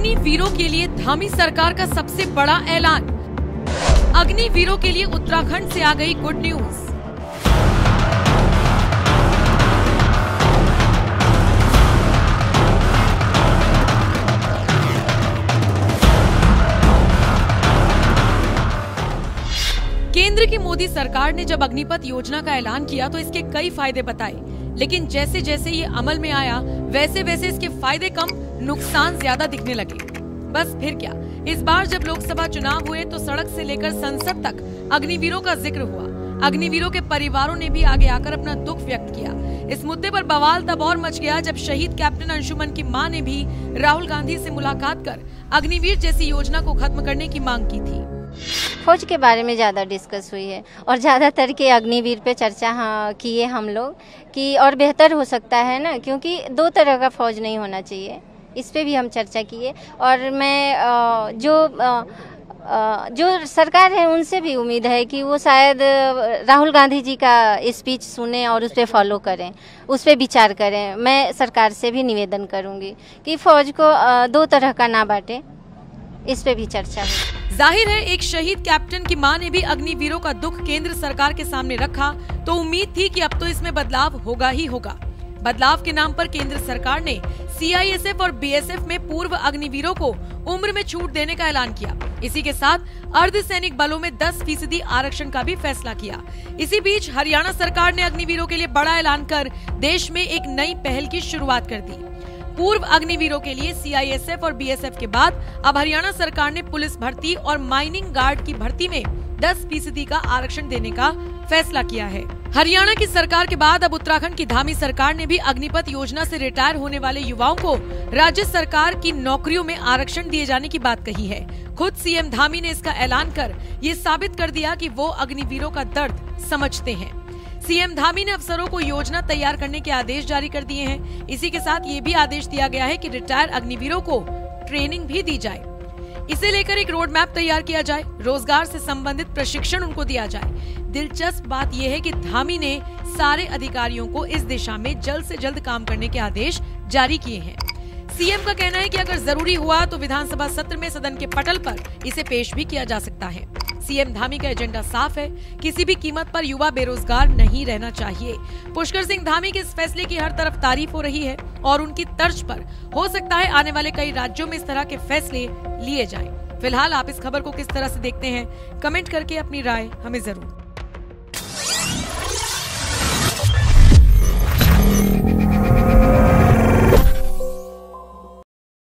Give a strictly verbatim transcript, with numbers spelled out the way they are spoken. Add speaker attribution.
Speaker 1: अग्निवीरों के लिए धामी सरकार का सबसे बड़ा ऐलान। अग्निवीरों के लिए उत्तराखंड से आ गई गुड न्यूज। केंद्र की मोदी सरकार ने जब अग्निपथ योजना का ऐलान किया तो इसके कई फायदे बताए, लेकिन जैसे जैसे ये अमल में आया वैसे वैसे इसके फायदे कम, नुकसान ज्यादा दिखने लगे। बस फिर क्या, इस बार जब लोकसभा चुनाव हुए तो सड़क से लेकर संसद तक अग्निवीरों का जिक्र हुआ। अग्निवीरों के परिवारों ने भी आगे आकर अपना दुख व्यक्त किया। इस मुद्दे पर बवाल तब और मच गया जब शहीद कैप्टन अंशुमन की मां ने भी राहुल गांधी से मुलाकात कर अग्निवीर जैसी योजना को खत्म करने की मांग की थी।
Speaker 2: फौज के बारे में ज़्यादा डिस्कस हुई है और ज़्यादातर के अग्निवीर पे चर्चा हाँ किए हम लोग कि और बेहतर हो सकता है ना, क्योंकि दो तरह का फौज नहीं होना चाहिए, इस पे भी हम चर्चा किए। और मैं जो जो सरकार है उनसे भी उम्मीद है कि वो शायद राहुल गांधी जी का स्पीच सुने और उस पर फॉलो करें, उस पर विचार करें। मैं सरकार से भी निवेदन करूँगी कि फौज को दो तरह का ना बांटे, इस पे भी चर्चा हुई।
Speaker 1: जाहिर है एक शहीद कैप्टन की मां ने भी अग्निवीरों का दुख केंद्र सरकार के सामने रखा तो उम्मीद थी कि अब तो इसमें बदलाव होगा ही होगा। बदलाव के नाम पर केंद्र सरकार ने सी आई एस एफ और बी एस एफ में पूर्व अग्निवीरों को उम्र में छूट देने का ऐलान किया। इसी के साथ अर्धसैनिक बलों में दस फीसदी आरक्षण का भी फैसला किया। इसी बीच हरियाणा सरकार ने अग्निवीरों के लिए बड़ा ऐलान कर देश में एक नई पहल की शुरुआत कर दी। पूर्व अग्निवीरों के लिए सी आई एस एफ और बी एस एफ के बाद अब हरियाणा सरकार ने पुलिस भर्ती और माइनिंग गार्ड की भर्ती में दस फीसदी का आरक्षण देने का फैसला किया है। हरियाणा की सरकार के बाद अब उत्तराखंड की धामी सरकार ने भी अग्निपथ योजना से रिटायर होने वाले युवाओं को राज्य सरकार की नौकरियों में आरक्षण दिए जाने की बात कही है। खुद सी एम धामी ने इसका ऐलान कर ये साबित कर दिया कि वो अग्निवीरों का दर्द समझते हैं। सी एम धामी ने अफसरों को योजना तैयार करने के आदेश जारी कर दिए हैं। इसी के साथ ये भी आदेश दिया गया है कि रिटायर अग्निवीरों को ट्रेनिंग भी दी जाए। इसे लेकर एक रोड मैप तैयार किया जाए, रोजगार से संबंधित प्रशिक्षण उनको दिया जाए। दिलचस्प बात यह है कि धामी ने सारे अधिकारियों को इस दिशा में जल्द से जल्द काम करने के आदेश जारी किए हैं। सी एम का कहना है कि अगर जरूरी हुआ तो विधानसभा सत्र में सदन के पटल पर इसे पेश भी किया जा सकता है। सी एम धामी का एजेंडा साफ है, किसी भी कीमत पर युवा बेरोजगार नहीं रहना चाहिए। पुष्कर सिंह धामी के इस फैसले की हर तरफ तारीफ हो रही है और उनकी तर्ज पर हो सकता है आने वाले कई राज्यों में इस तरह के फैसले लिए जाएं। फिलहाल आप इस खबर को किस तरह से देखते हैं, कमेंट करके अपनी राय हमें जरूर